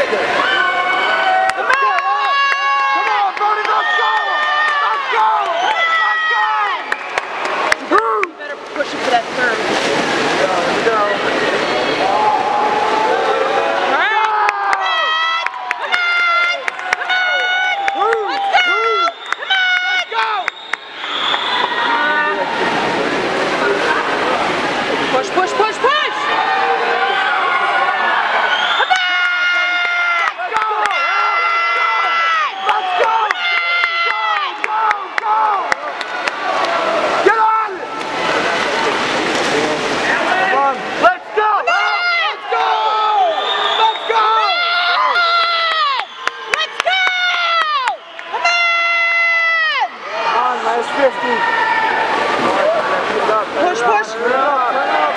Pushing for that third. Push, push, push, push! Come on! Let's go! Let's go! Go! Go! Get on! Come on! Let's go! Let's go! Let's go! Let's go! Come on! Come on, last 50. Push, push!